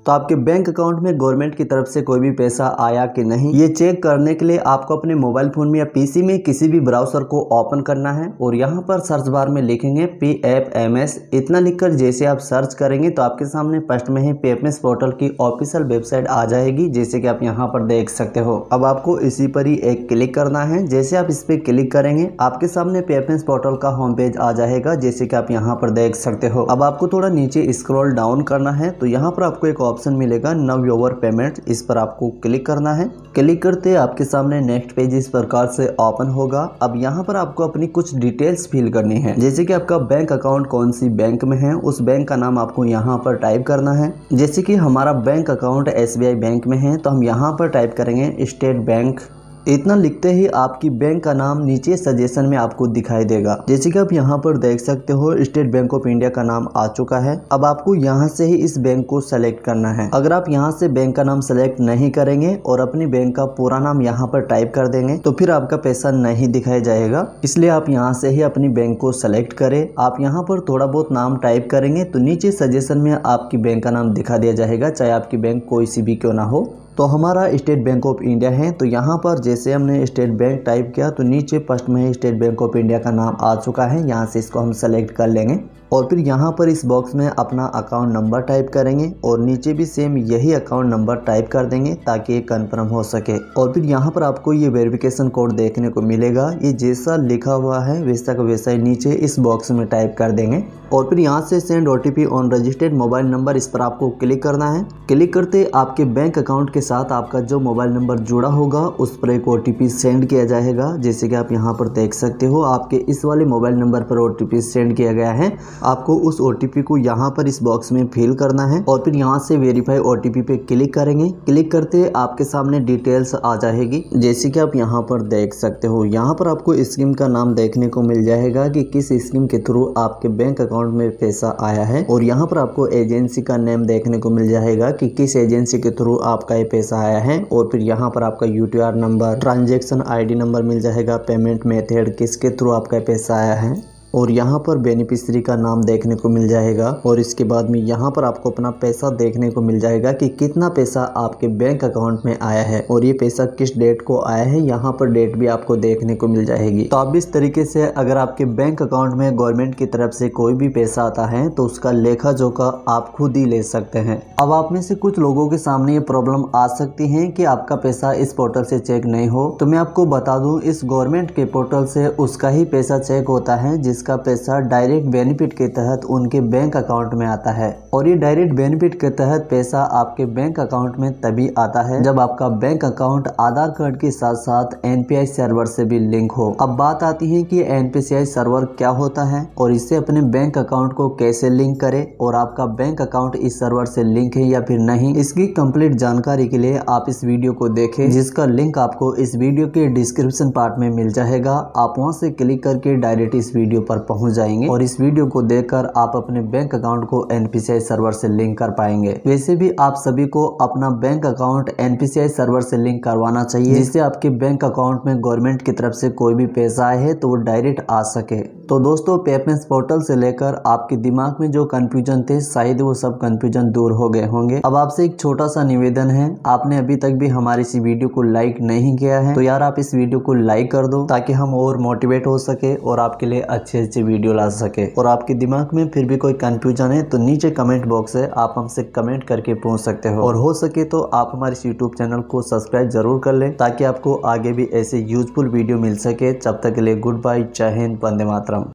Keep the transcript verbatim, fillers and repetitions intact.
तो आपके bank account में गवर्नमेंट की तरफ से कोई भी पैसा आया कि नहीं, ये चेक करने के लिए आपको अपने मोबाइल फोन में या पीसी में किसी भी ब्राउजर को ओपन करना है और यहाँ पर सर्च बार में लिखेंगे पी एफ एम एस। इतना लिखकर जैसे आप सर्च करेंगे तो आपके सामने फर्स्ट में ही पीएफएमएस पोर्टल की ऑफिशियल वेबसाइट आ जाएगी, जैसे कि आप यहाँ पर देख सकते हो। अब आपको इसी पर ही एक क्लिक करना है। जैसे आप इस पे क्लिक करेंगे आपके सामने पीएफएमएस पोर्टल का होम पेज आ जाएगा, जैसे कि आप यहाँ पर देख सकते हो। अब आपको थोड़ा नीचे स्क्रॉल डाउन करना है तो यहाँ पर आपको एक ऑप्शन मिलेगा नाउ योर पेमेंट, इस पर आपको क्लिक करना है। क्लिक करते आपके सामने नेक्स्ट पेज इस प्रकार से ओपन होगा। अब यहाँ पर आपको अपनी कुछ डिटेल्स फिल करनी है, जैसे कि आपका बैंक अकाउंट कौन सी बैंक में है, उस बैंक का नाम आपको यहाँ पर टाइप करना है। जैसे कि हमारा बैंक अकाउंट एसबीआई बैंक में है तो हम यहाँ पर टाइप करेंगे स्टेट बैंक। इतना लिखते ही आपकी बैंक का नाम नीचे सजेशन में आपको दिखाई देगा, जैसे कि आप यहाँ पर देख सकते हो स्टेट बैंक ऑफ इंडिया का नाम आ चुका है। अब आपको यहाँ से ही इस बैंक को सेलेक्ट करना है। अगर आप यहाँ से बैंक का नाम सेलेक्ट नहीं करेंगे और अपनी बैंक का पूरा नाम यहाँ पर टाइप कर देंगे तो फिर आपका पैसा नहीं दिखाई जाएगा, इसलिए आप यहाँ से ही अपनी बैंक को सेलेक्ट करें। आप यहाँ पर थोड़ा बहुत नाम टाइप करेंगे तो नीचे सजेशन में आपकी बैंक का नाम दिखा दिया जाएगा, चाहे आपकी बैंक कोई सी भी क्यों ना हो। तो हमारा स्टेट बैंक ऑफ इंडिया है तो यहाँ पर जैसे हमने स्टेट बैंक टाइप किया तो नीचे फर्स्ट में स्टेट बैंक ऑफ इंडिया का नाम आ चुका है। यहाँ से इसको हम सेलेक्ट कर लेंगे और फिर यहाँ पर इस बॉक्स में अपना अकाउंट नंबर टाइप करेंगे और नीचे भी सेम यही अकाउंट नंबर टाइप कर देंगे ताकि ये कंफर्म हो सके। और फिर यहाँ पर आपको ये वेरिफिकेशन कोड देखने को मिलेगा, ये जैसा लिखा हुआ है वैसा का वैसा ही नीचे इस बॉक्स में टाइप कर देंगे। और फिर यहाँ से send OTP on registered mobile number, इस पर आपको क्लिक करना है। क्लिक करते आपके बैंक अकाउंट के साथ आपका जो मोबाइल नंबर जुड़ा होगा उस पर एक ओटीपी सेंड किया जाएगा, जैसे कि आप यहाँ पर देख सकते हो आपके इस वाले मोबाइल नंबर पर ओटीपी सेंड किया गया है। आपको उस ओटीपी को यहाँ पर इस बॉक्स में फिल करना है और फिर यहाँ से वेरीफाई ओटीपी पे क्लिक करेंगे। क्लिक करते आपके सामने डिटेल्स आ जाएगी, जैसे कि आप यहाँ पर देख सकते हो। यहाँ पर आपको स्कीम का नाम देखने को मिल जाएगा कि किस स्कीम के थ्रू आपके बैंक अकाउंट में पैसा आया है और यहाँ पर आपको एजेंसी का नेम देखने को मिल जाएगा कि किस एजेंसी के थ्रू आपका ये पैसा आया है। और फिर यहाँ पर आपका UTR number, transaction ID number मिल जाएगा, पेमेंट मेथड किसके थ्रू आपका पैसा आया है और यहाँ पर बेनिफिशियरी का नाम देखने को मिल जाएगा। और इसके बाद में यहाँ पर आपको अपना पैसा देखने को मिल जाएगा कि कितना पैसा आपके बैंक अकाउंट में आया है और ये पैसा किस डेट को आया है, यहाँ पर डेट भी आपको देखने को मिल जाएगी। तो आप इस तरीके से अगर आपके बैंक अकाउंट में गवर्नमेंट की तरफ से कोई भी पैसा आता है तो उसका लेखा जोखा आप खुद ही ले सकते हैं। अब आप में से कुछ लोगों के सामने ये प्रॉब्लम आ सकती है कि आपका पैसा इस पोर्टल से चेक नहीं हो, तो मैं आपको बता दूं इस गवर्नमेंट के पोर्टल से उसका ही पैसा चेक होता है जिस का पैसा डायरेक्ट बेनिफिट के तहत उनके बैंक अकाउंट में आता है। और ये डायरेक्ट बेनिफिट के तहत पैसा आपके बैंक अकाउंट में तभी आता है जब आपका बैंक अकाउंट आधार कार्ड के साथ साथ एनपीसीआई सर्वर से भी लिंक हो। अब बात आती है कि एनपीसीआई सर्वर क्या होता है और इससे अपने बैंक अकाउंट को कैसे लिंक करें और आपका बैंक अकाउंट इस सर्वर से लिंक है या फिर नहीं, इसकी कंप्लीट जानकारी के लिए आप इस वीडियो को देखें, जिसका लिंक आपको इस वीडियो के डिस्क्रिप्शन पार्ट में मिल जाएगा। आप वहां से क्लिक करके डायरेक्ट इस वीडियो पर पहुंच जाएंगे और इस वीडियो को देखकर आप अपने बैंक अकाउंट को एनपीसीआई सर्वर से लिंक कर पाएंगे। वैसे भी आप सभी को अपना बैंक अकाउंट एनपीसीआई सर्वर से लिंक करवाना चाहिए, जिससे आपके बैंक अकाउंट में गवर्नमेंट की तरफ से कोई भी पैसा आए तो वो डायरेक्ट आ सके। तो दोस्तों पीएफएमएस पोर्टल से लेकर आपके दिमाग में जो कंफ्यूजन थे शायद वो सब कंफ्यूजन दूर हो गए होंगे। अब आपसे एक छोटा सा निवेदन है, आपने अभी तक भी हमारी इस वीडियो को लाइक नहीं किया है तो यार आप इस वीडियो को लाइक कर दो ताकि हम और मोटिवेट हो सके और आपके लिए अच्छे अच्छे वीडियो ला सके। और आपके दिमाग में फिर भी कोई कंफ्यूजन है तो नीचे कमेंट बॉक्स है, आप हमसे कमेंट करके पूछ सकते हो। और हो सके तो आप हमारे इस यूट्यूब चैनल को सब्सक्राइब जरूर कर लें ताकि आपको आगे भी ऐसे यूजफुल वीडियो मिल सके। तब तक के लिए गुड बाय, जय हिंद, वंदे मातरम।